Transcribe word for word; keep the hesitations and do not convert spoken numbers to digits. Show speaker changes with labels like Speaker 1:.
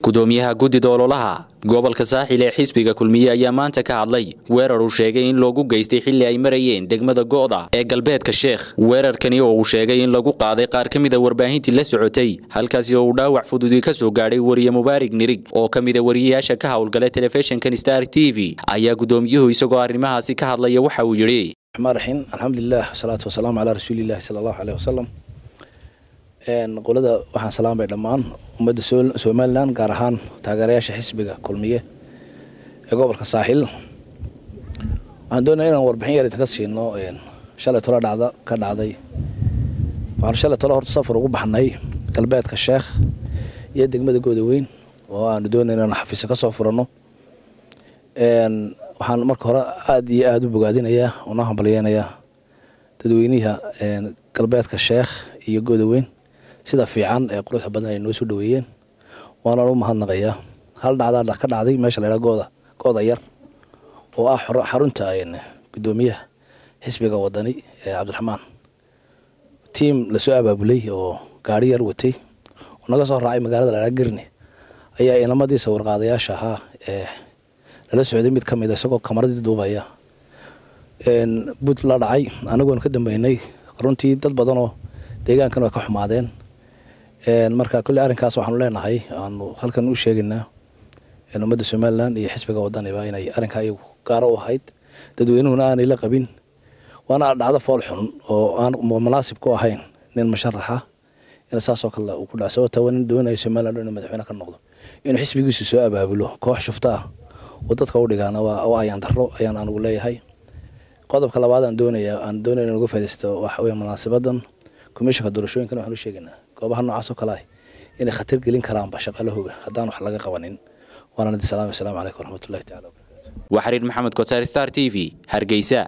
Speaker 1: gudoomiyaha guddida ololaha gobolka saaxil ee xisbiga kulmiye ayaa maanta ka hadlay weerar uu sheegay in loogu geystay xilli ay marayeen degmada Go'da ee galbeedka Sheekh weerarkani oo uu sheegay in lagu qaaday qaar kamid ah warbaahintii la socotay halkaasi oo uu dhaawac fudud ka soo gaaray wariye Mubaarak Nirig oo kamid ah wariyeyaasha ka hawlgalay telefishinka Star T V ayaa gudoomiyuhu isagoo arrimahaasi ka hadlaya waxa uu yiri
Speaker 2: marxin alxamdulillah salaatu wasalaam ala rasuulillah sallallahu alayhi wasallam een qolada waxaan salaamay dhamaan umada Soomaaliland gaar ahaan taageerayaasha xisbiga kulmiye ee gobolka saaxil aan doonayna inaan warbixin yar ka siino een shalay tolo dhacda ka dhacday waxaan shalay tolo horta safar ugu baxnay galbeedka Sheekh iyo degmada Goodaweyn oo aan doonayna inaan xafiis ka soo furano een waxaan marka hore aad iyo aad u bogaadinayaa una hambalyeynaya dadweynaha een galbeedka Sheekh iyo Goodaweyn sida fiican ee quruxda badan ay noo soo dhaweeyeen waana u mahadnaqayaa hal dhacda ka dhacday meesha la yiraahdo Go'da Go'da yar oo ah xarunta ay gudoomiyaha xisbiga wadani ee Cabdiraxmaan team la soo abaabulay oo gaari yar watay oo naga soo raacay magaalada la Garni ayaa inamadii sawir qaadayaasha ahaa ee la socday mid kamid ah isagoo kamarada duubaya een bud la dhacay anagoon ka dambeynay runtii dad badan oo deegaankan way ka xumaadeen een marka kulli arrinkaas waxaan leenahay aanu halkan u sheegaynaa in umada Soomaaliland iyo xisbiga wadaniga inay arrinka ay gaar u ahayd dadweynuhuna aanay la qabin waana dhacdo fool xun oo aan munaasib ku ahayn nin musharaxa in saasoo kale uu ku dhacsado tawan doonay Soomaaliland inuu madaxweyne ka noqdo in xisbigiisu soo abaabulo koox shufta ah oo dadka u dhigaana waa ayaan daro ayaan anigu leeyahay qodobka labaad aan doonayaa aan doonayaa inaan uga faa'iideysto waxa weeye munaasabadan komishanka doorashooyinka waxaan u sheegaynaa goobaha noocaas oo kale ah inay khatar gelin karaan shaqaalahooda haddaan wax laga qabanin waana salaam assalaamu calaykum waraxmatullaahi ta'ala
Speaker 1: وحرير محمد كوثر ستار تي في هرقيسة